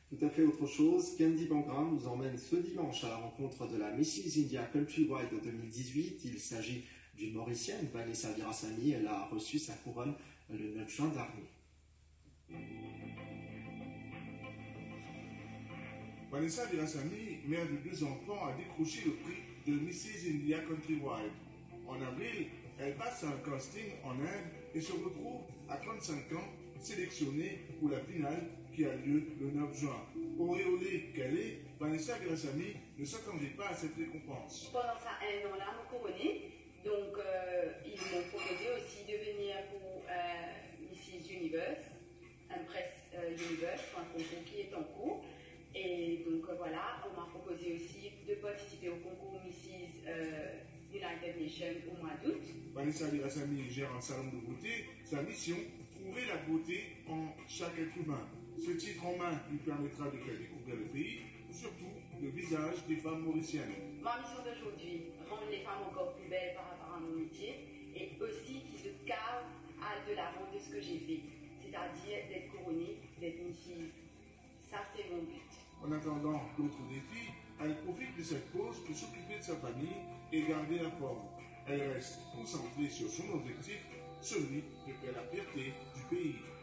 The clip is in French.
Tout à fait autre chose, Candy Bangra nous emmène ce dimanche à la rencontre de la Mrs. India Countrywide 2018. Il s'agit d'une Mauricienne, Vanessa Virasamy. Elle a reçu sa couronne le 9 juin dernier. Vanessa Virasamy, mère de 2 enfants, a décroché le prix de Mrs. India Countrywide. En avril, elle passe un casting en Inde et se retrouve à 35 ans sélectionnée pour la finale qui a lieu le 9 juin. Auréolée qu'elle est, Vanessa Virasamy ne s'attendait pas à cette récompense. Pendant ça, un an là, m'ont couronné. Donc, ils m'ont proposé aussi de venir pour Mrs. Universe, Empress Universe, un concours qui est en cours. Et donc voilà, on m'a proposé aussi de participer au concours Mrs. United Nations au mois d'août. Vanessa Virasamy gère un salon de beauté. Sa mission, trouver la beauté en chaque être humain. Ce titre en main lui permettra de faire découvrir le pays, surtout le visage des femmes mauriciennes. Ma mission d'aujourd'hui, rendre les femmes encore plus belles par rapport à mon métier et aussi qu'ils se cavent à de l'avant de ce que j'ai fait, c'est-à-dire d'être couronnée, d'être Mrs. Ça, c'est mon but. En attendant d'autres défis, elle profite de cette pause pour s'occuper de sa famille et garder la forme. Elle reste concentrée sur son objectif, celui de faire la fierté du pays.